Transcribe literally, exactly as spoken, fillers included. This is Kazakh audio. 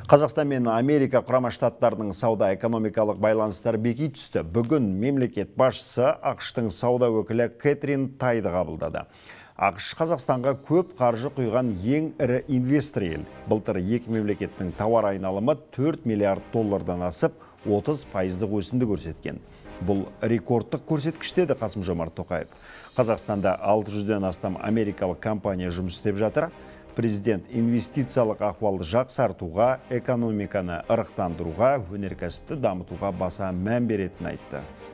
Қазақстан мен Америка құрама штаттарының сауда-экономикалық байланыстары беки түсті. Бүгін мемлекет басшысы ақш-тың сауда өкілі Кэтрин Тайды қабылдады. ақш Қазақстанға көп қаржы құйған ең ірі инвестор ел. Былтыр екі мемлекеттің тауар айналымы төрт миллиард доллардан асып, отыз пайыздық өсімді көрсеткен. Бұл рекордтық көрсеткіш деді Қасым-Жомарт Тоқаев. Қазақстанда алты жүзден астам америкалық компания жұмыс істеп жатыр. Президент инвестициялық ахуалды жақсартуға, экономиканы ырықтандыруға, өнеркәсіпті дамытуға баса мән беретінін айтты.